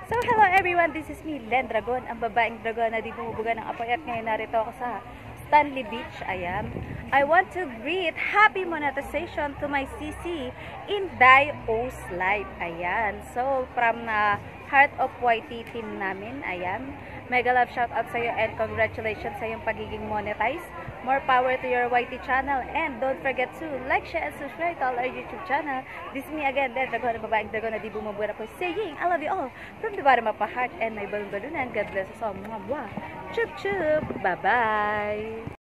So, hello everyone, this is me, Lhen Dragon, ang babaeng dragon na di bumubuga ng apoy at ngayon narito ako sa Stanley Beach. Ayan. I want to greet happy monetization to my CC in O's life. Ayan. So, from na Heart of YT team namin. Ayan. Mega love shout out sa iyo and congratulations sa iyong pagiging monetized. More power to your YT channel and don't forget to like, share, and subscribe to our YouTube channel. This is me again, Lhen Dragon, ang babaeng dragon na di bumubuga po saying, I love you all from the bottom of my heart and my balon-balunan. God bless us all. Mwah, mwah. Chup chup. Bye-bye.